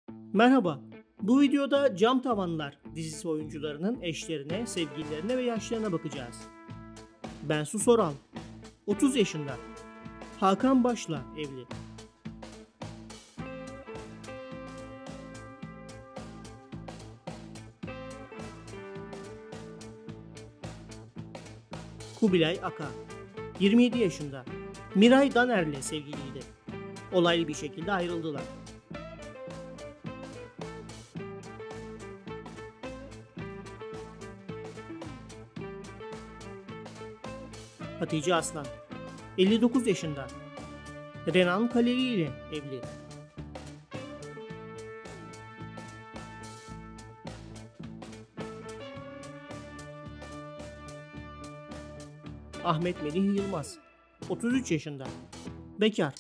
Merhaba. Bu videoda Cam Tavanlar dizisi oyuncularının eşlerine, sevgililerine ve yaşlarına bakacağız. Bensu Soral, 30 yaşında. Hakan Baş'la evli. Kubilay Aka, 27 yaşında. Miray Daner'le sevgiliydi. Olaylı bir şekilde ayrıldılar. Hatice Aslan, 59 yaşında. Renan Kaleli ile evli. Ahmet Melih Yılmaz, 33 yaşında. Bekar.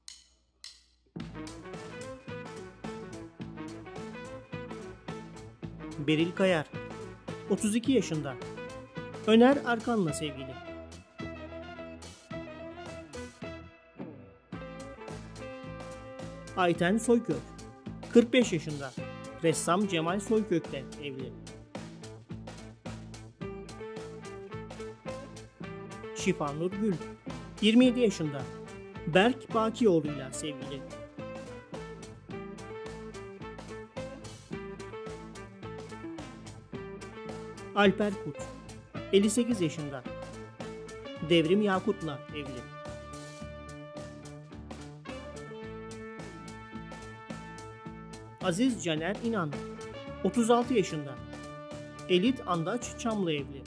Beril Kayar, 32 yaşında. Öner Arkan'la sevgili. Ayten Soykök, 45 yaşında. Ressam Cemal Soykök'le evli. Şifanur Gül, 27 yaşında. Berk Bakioğlu'yla sevgili. Alper Kut, 58 yaşında. Devrim Yakut'la evli. Aziz Caner İnan, 36 yaşında. Elit Andaç Çam'la evli.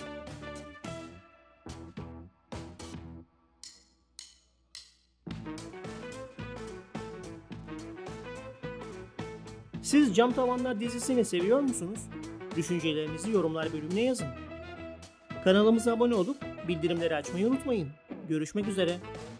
Siz Cam Tavanlar dizisini seviyor musunuz? Düşüncelerinizi yorumlar bölümüne yazın. Kanalımıza abone olup bildirimleri açmayı unutmayın. Görüşmek üzere.